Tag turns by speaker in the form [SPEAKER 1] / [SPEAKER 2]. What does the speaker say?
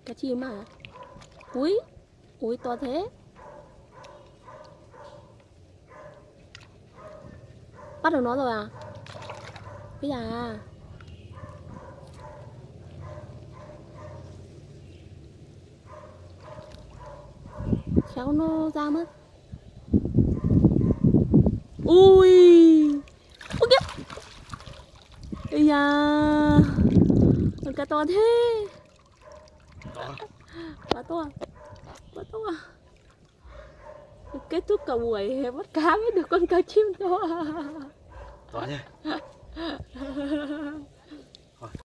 [SPEAKER 1] Cá chim à? Ui, ui to thế. Bắt được nó rồi à? Bây giờ à? Khéo nó ra mất. Ui, ôi kìa. Ây da, con cá to thế. Quá to, quá to. Kết thúc cả buổi bắt cá mới được con cá chim to.
[SPEAKER 2] To nhá.